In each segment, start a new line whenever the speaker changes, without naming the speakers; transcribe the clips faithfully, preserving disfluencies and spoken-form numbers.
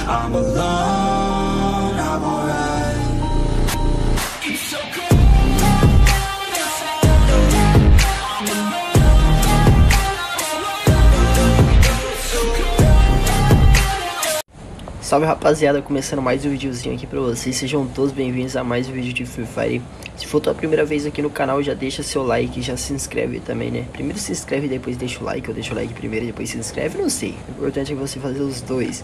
I'm alone, I'm alright. It's so cold.
Salve rapaziada, começando mais um videozinho aqui pra vocês. Sejam todos bem-vindos a mais um vídeo de Free Fire. Se for tua primeira vez aqui no canal, já deixa seu like e já se inscreve também, né? Primeiro se inscreve e depois deixa o like, ou deixa o like primeiro e depois se inscreve, não sei. O importante é você fazer os dois.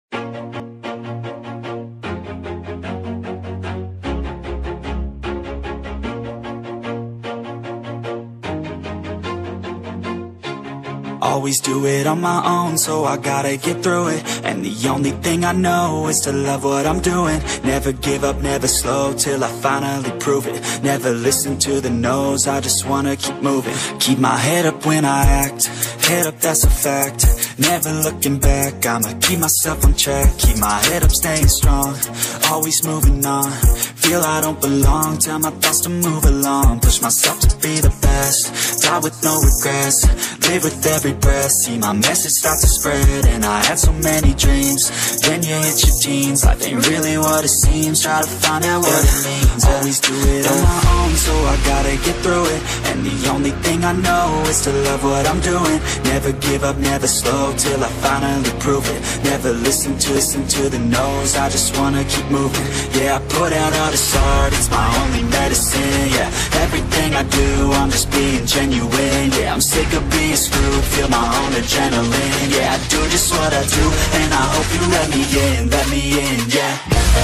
Always do it on my own, so I gotta get through it. And the only thing I know is to love what I'm doing. Never give up, never slow, till I finally prove it. Never listen to the no's, I just wanna keep moving. Keep my head up when I act, head up, that's a fact. Never looking back, I'ma keep myself on track. Keep my head up, staying strong, always moving on. Feel I don't belong, tell my thoughts to move along. Push myself to be the best, die with no regrets. Live with every breath, see my message start to spread. And I had so many dreams, then you hit your teens. Life ain't really what it seems, try to find out what it means. Always do it on my own, so I gotta get through it. And the only thing I know is to love what I'm doing. Never give up, never slow, till I finally prove it. Never listen to, listen to the no's, I just wanna keep moving. Yeah, I put out all this art, it's my only medicine. Yeah, everything I do, I'm just being genuine. Yeah, I'm sick of being screwed, feel my own adrenaline. Yeah, I do just what I do, and I hope you let me in, let me in, yeah.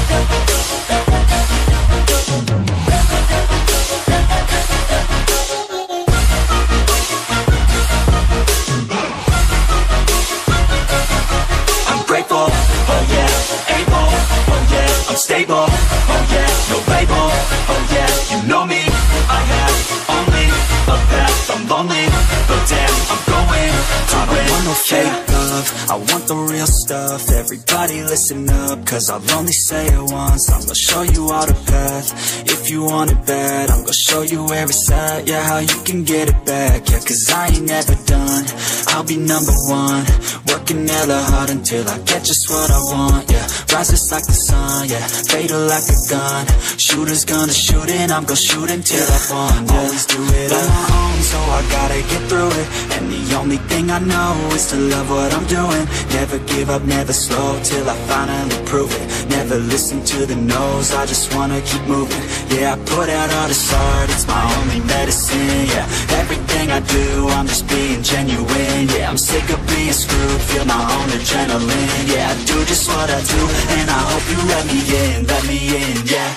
I'm grateful, oh yeah, able, oh yeah, I'm stable, oh yeah, no label, oh yeah, you know me, I have only a path, I'm lonely, but damn, I'm going to I don't want no fake love, I want the real stuff. Everybody listen up, cause I'll only say it once. I'm gonna show you all the path, if you want it bad. I'm gonna show you where it's at, yeah, how you can get it back. Yeah, cause I ain't never done, I'll be number one. Working hella hard until I get just what I want, yeah. Rises like the sun, yeah, fatal like a gun. Shooters gonna shoot and I'm gonna shoot until I won, yeah. Always do it on my own, so I gotta get through it. And the only thing I know is to love what I'm doing. Never give up, never slow, till I finally prove it. Never listen to the no's, I just wanna keep moving. Yeah, I put out all this art, it's my only medicine. Yeah, everything I do, I'm just being genuine. Yeah, I'm sick of being screwed, feel my own adrenaline. Yeah, I do just what I do, and I hope you let me in, let me in, yeah.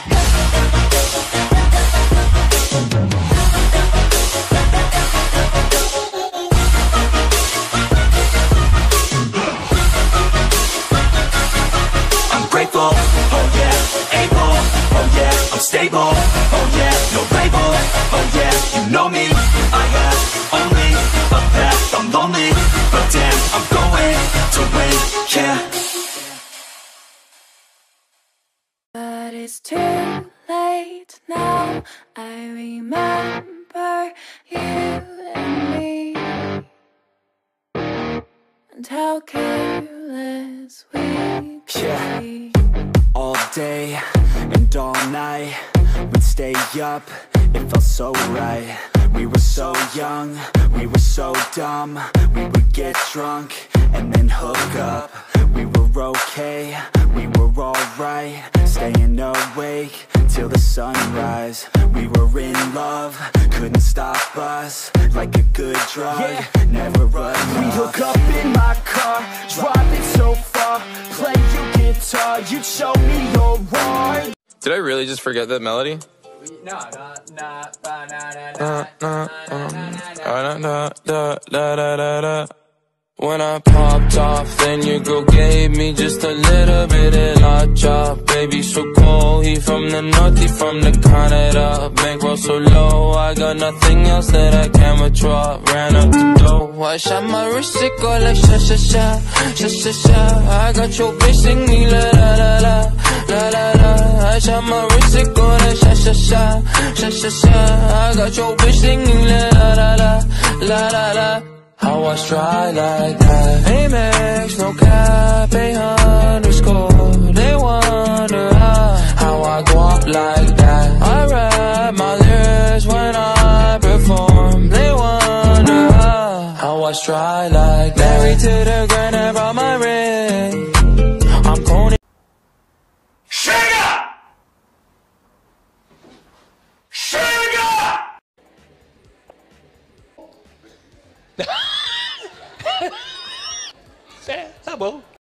Oh yeah, able, oh yeah, I'm stable, oh yeah, no label, oh yeah, you know me, I have only a path, I'm lonely, but damn, I'm going to win, yeah.
But it's too late now, I remember you and me, and how careless we could
yeah.
be.
All day and all night, we'd stay up, it felt so right. We were so young, we were so dumb. We would get drunk and then hook up. We were okay, we were alright. Staying awake till the sunrise. We were in love, couldn't stop us. Like a good drug, yeah. Never run. We hook up in my car, driving so far. Play your guitar, you'd show me your heart.
Did I really just forget that melody?
No, no, no, no, no, no,
no, no, no. When I popped off, then your girl gave me just a little bit of la chop. Baby so cold, he from the north, he from the Canada. Bankroll so low, I got nothing else that I can withdraw. Ran up the dough, I shot my wrist, it go like sha sha sha, sha sha sha. I got your bitch sing me la la la la, la la la. I shot my wrist, it go like sha sha sha, sha sha sha. I got your bitch sing me la la la, la la la. How I try like that? Amex, no cap, a underscore. washed dry like married to the grind, I brought my ring. I'm Conan.
Chega! Chega!
É, tá bom.